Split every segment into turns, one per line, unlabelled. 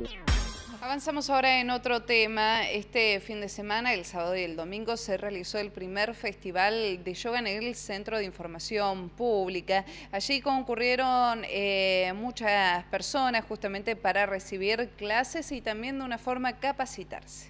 Avanzamos ahora en otro tema. Este fin de semana, el sábado y el domingo, se realizó el primer festival de yoga en el Centro de Información Pública. Allí concurrieron muchas personas justamente para recibir clases y también de una forma capacitarse.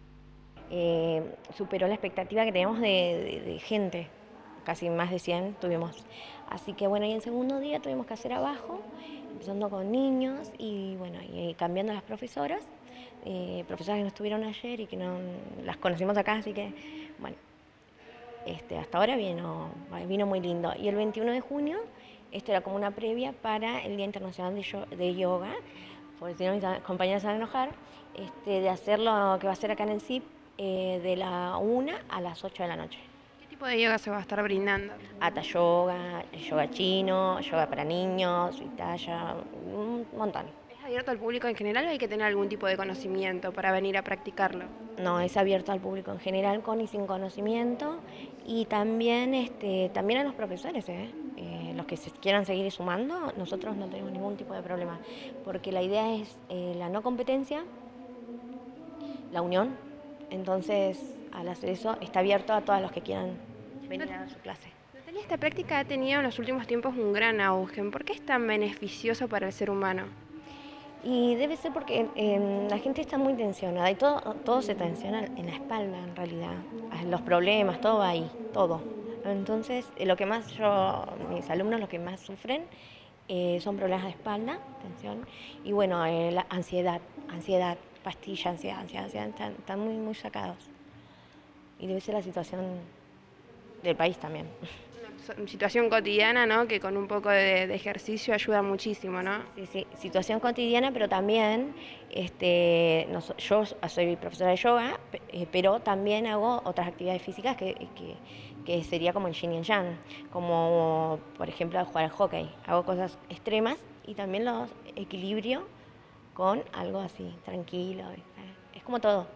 Superó la expectativa que teníamos de gente, casi más de 100 tuvimos. Así que bueno, y el segundo día tuvimos que hacer abajo, empezando con niños y bueno, y cambiando a las profesoras, profesoras que no estuvieron ayer y que no las conocimos acá, así que bueno, hasta ahora vino muy lindo. Y el 21 de junio, esto era como una previa para el Día Internacional de Yoga, porque si no mis compañeros se van a enojar, de hacer lo que va a ser acá en el CIP, de la 1 a las 8 de la noche.
¿Qué tipo de yoga se va a estar brindando?
Hatha yoga, yoga chino, yoga para niños, Vipassana, un montón.
¿Es abierto al público en general o hay que tener algún tipo de conocimiento para venir a practicarlo?
No, es abierto al público en general, con y sin conocimiento, y también, también a los profesores, los que se quieran seguir sumando, nosotros no tenemos ningún tipo de problema, porque la idea es la no competencia, la unión. Entonces, al hacer eso, está abierto a todos los que quieran venir a dar su clase.
Natalia, esta práctica ha tenido en los últimos tiempos un gran auge. ¿Por qué es tan beneficioso para el ser humano?
Y debe ser porque la gente está muy tensionada y todo se tensiona en la espalda en realidad. Los problemas, todo va ahí, todo. Entonces, lo que más mis alumnos lo que más sufren son problemas de espalda, tensión, y bueno, la ansiedad, pastilla, ansiedad, están muy sacados. Y debe ser la situación del país también.
Una situación cotidiana, ¿no? Que con un poco de ejercicio ayuda muchísimo, ¿no?
Sí, situación cotidiana, pero también yo soy profesora de yoga, pero también hago otras actividades físicas que sería como el yin y el yang, como por ejemplo jugar al hockey. Hago cosas extremas y también los equilibrio con algo así, tranquilo. Es como todo.